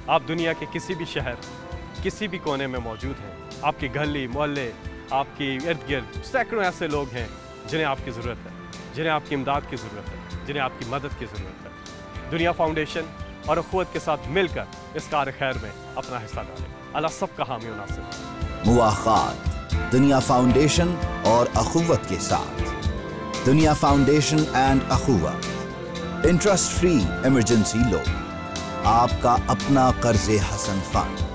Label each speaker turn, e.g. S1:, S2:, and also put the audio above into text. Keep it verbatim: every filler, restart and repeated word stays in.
S1: आप दुनिया के किसी भी शहर, किसी भी कोने में मौजूद हैं, आपकी गली मोहल्ले, आपकी इर्द गिर्द सैकड़ों ऐसे लोग हैं जिन्हें आपकी ज़रूरत है, जिन्हें आपकी इमदाद की ज़रूरत है, जिन्हें आपकी मदद की ज़रूरत है। दुनिया फाउंडेशन और अखुवत के साथ मिलकर इस कार खैर में अपना हिस्सा डालें। अल्लाह सबका हामी व नासिर।
S2: मुआखात दुनिया फाउंडेशन और अखुवत के साथ। दुनिया foundation and Akhuwat, interest free emergency loan, आपका अपना कर्ज़े हसन फंड।